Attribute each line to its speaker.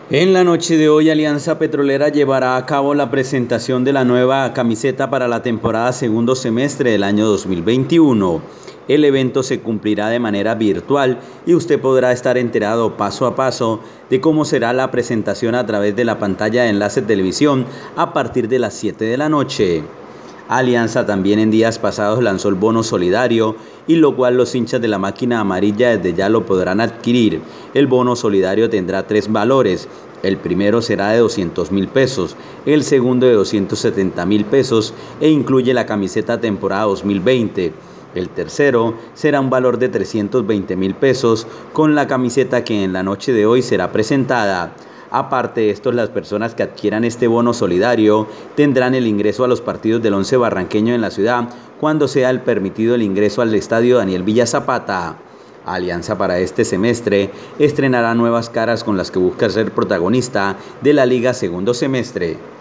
Speaker 1: En la noche de hoy, Alianza Petrolera llevará a cabo la presentación de la nueva camiseta para la temporada segundo semestre del año 2021. El evento se cumplirá de manera virtual y usted podrá estar enterado paso a paso de cómo será la presentación a través de la pantalla de Enlace Televisión a partir de las 7 de la noche. Alianza también en días pasados lanzó el bono solidario, y lo cual los hinchas de la máquina amarilla desde ya lo podrán adquirir. El bono solidario tendrá 3 valores. El primero será de 200.000 pesos, el segundo de 270.000 pesos e incluye la camiseta temporada 2020. El tercero será un valor de 320.000 pesos con la camiseta que en la noche de hoy será presentada. Aparte de esto, las personas que adquieran este bono solidario tendrán el ingreso a los partidos del Once Barranqueño en la ciudad cuando sea el permitido el ingreso al estadio Daniel Villa Zapata. Alianza para este semestre estrenará nuevas caras con las que busca ser protagonista de la Liga Segundo Semestre.